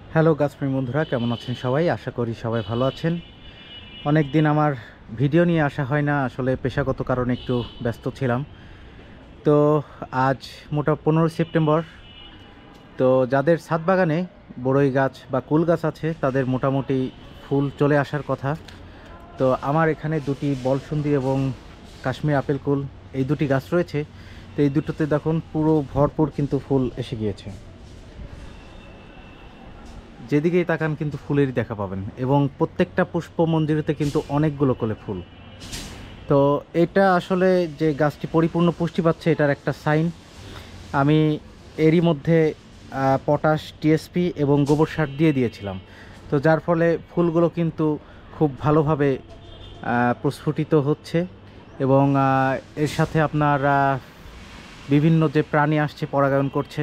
Hello গাছপ্রেমী বন্ধুরা, কেমন আছেন সবাই? আশা করি সবাই ভালো আছেন। অনেক দিন আমার ভিডিও নিয়ে আসা হয় না, আসলে পেশাগত কারণে একটু ব্যস্ত ছিলাম। তো আজ মোটা 15 সেপ্টেম্বর। তো যাদের ছাদ বাগানে বড়ই গাছ বা কুল গাছ আছে তাদের মোটামুটি ফুল চলে আসার কথা। তো আমার এখানে দুটি বলসুন্দি এবং কাশ্মীর আপেল কুল, এই দুটি গাছ রয়েছে। তো এই দুটোতে দেখুন পুরো ভরপুর কিন্তু ফুল এসে গিয়েছে। যেদিকেই তাকান কিন্তু ফুলেরই দেখা পাবেন, এবং প্রত্যেকটা পুষ্পমঞ্জুরিতে কিন্তু অনেকগুলো করে ফুল। তো এটা আসলে যে গাছটি পরিপূর্ণ পুষ্টি পাচ্ছে এটার একটা সাইন। আমি এরই মধ্যে পটাশ, টিএসপি এবং গোবর সার দিয়ে দিয়েছিলাম। তো যার ফলে ফুলগুলো কিন্তু খুব ভালোভাবে প্রস্ফুটিত হচ্ছে, এবং এর সাথে আপনার বিভিন্ন যে প্রাণী আসছে পরাগায়ন করছে।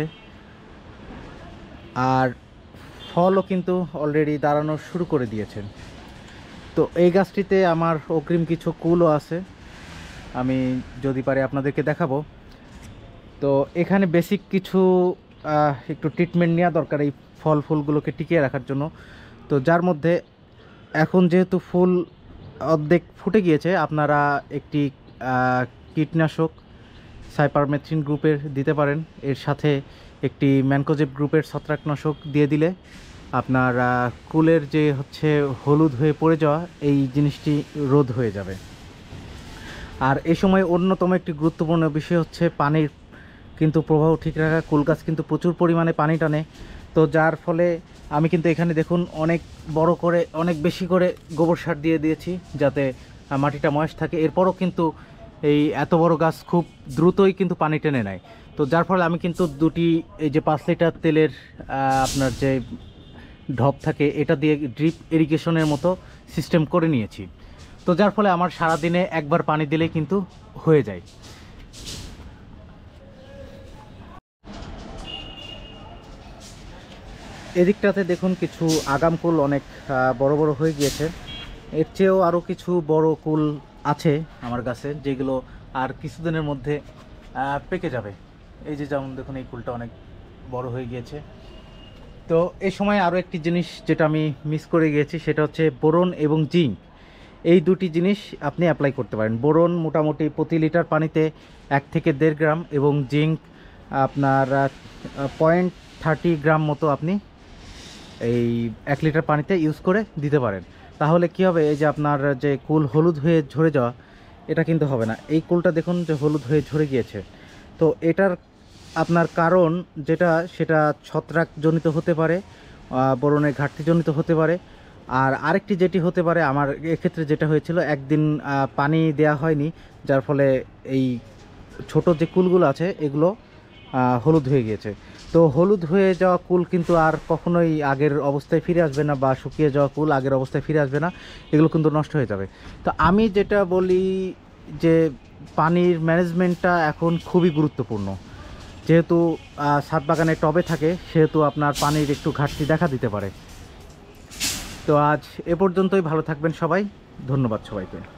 আর ফলও কিন্তু অলরেডি দাঁড়ানো শুরু করে দিয়েছেন। তো এই গাছটিতে আমার অগ্রিম কিছু কুলও আছে, আমি যদি পারি আপনাদেরকে দেখাবো। তো এখানে বেসিক কিছু একটু ট্রিটমেন্ট নেওয়া দরকার এই ফুলগুলোকে টিকিয়ে রাখার জন্য। তো যার মধ্যে এখন যেহেতু ফুল অর্ধেক ফুটে গিয়েছে, আপনারা একটি কীটনাশক সাইপারমেথ্রিন গ্রুপের দিতে পারেন। এর সাথে একটি ম্যানকোজেব গ্রুপের ছত্রাকনাশক দিয়ে দিলে আপনার কুলের যে হচ্ছে হলুদ হয়ে পড়ে যাওয়া, এই জিনিসটি রোধ হয়ে যাবে। আর এই সময় অন্যতম একটি গুরুত্বপূর্ণ বিষয় হচ্ছে পানির কিন্তু প্রবাহ ঠিক রাখা। কুল গাছ কিন্তু প্রচুর পরিমাণে পানি টানে। তো যার ফলে আমি কিন্তু এখানে দেখুন অনেক বড় করে, অনেক বেশি করে গোবর সার দিয়ে দিয়েছি যাতে মাটিটা ময়েস্ট থাকে। এরপরও কিন্তু এই এত বড় গাছ খুব দ্রুতই কিন্তু পানি টেনে নেয়। তো যার ফলে আমি কিন্তু দুটি এই যে 5 লিটার তেলের আপনার যে ঢপ থাকে এটা দিয়ে ড্রিপ ইরিগেশনের মতো সিস্টেম করে নিয়েছি। তো যার ফলে আমার সারাদিনে একবার পানি দিলেই কিন্তু হয়ে যায়। এদিকটাতে দেখুন কিছু আগাম কুল অনেক বড় বড় হয়ে গিয়েছে। এর চেয়েও আরও কিছু বড় কুল আছে আমার কাছে, যেগুলো আর কিছুদিনের মধ্যে পেকে যাবে। এই যে যেমন দেখুন এই কুলটা অনেক বড় হয়ে গিয়েছে। তো এই সময় আরও একটি জিনিস যেটা আমি মিস করে গিয়েছি, সেটা হচ্ছে বোরন এবং জিঙ্ক। এই দুটি জিনিস আপনি অ্যাপ্লাই করতে পারেন। বোরন মোটামুটি প্রতি লিটার পানিতে 1 থেকে 1.5 গ্রাম, এবং জিঙ্ক আপনার 0.30 গ্রাম মতো আপনি এই 1 লিটার পানিতে ইউজ করে দিতে পারেন। তাহলে কি হবে, এই যে আপনার যে কুল হলুদ হয়ে ঝরে যাওয়া, এটা কিন্তু হবে না। এই কুলটা দেখুন যে হলুদ হয়ে ঝরে গিয়েছে। তো এটার আপনার কারণ যেটা, সেটা ছত্রাকজনিত হতে পারে, বোরনের ঘাটতিজনিত হতে পারে। আর আরেকটি যেটি হতে পারে, আমার এক্ষেত্রে যেটা হয়েছিল, একদিন পানি দেয়া হয়নি, যার ফলে এই ছোট যে কুলগুলো আছে এগুলো হলুদ হয়ে গিয়েছে। তো হলুদ হয়ে যাওয়া কুল কিন্তু আর কখনোই আগের অবস্থায় ফিরে আসবে না, বা শুকিয়ে যাওয়া কুল আগের অবস্থায় ফিরে আসবে না, এগুলো কিন্তু নষ্ট হয়ে যাবে। তো আমি যেটা বলি যে পানির ম্যানেজমেন্টটা এখন খুবই গুরুত্বপূর্ণ। যেহেতু ছাদ বাগানে টবে থাকে, সেহেতু আপনার পানির একটু ঘাটতি দেখা দিতে পারে। তো আজ এ পর্যন্তই। ভালো থাকবেন সবাই, ধন্যবাদ সবাইকে।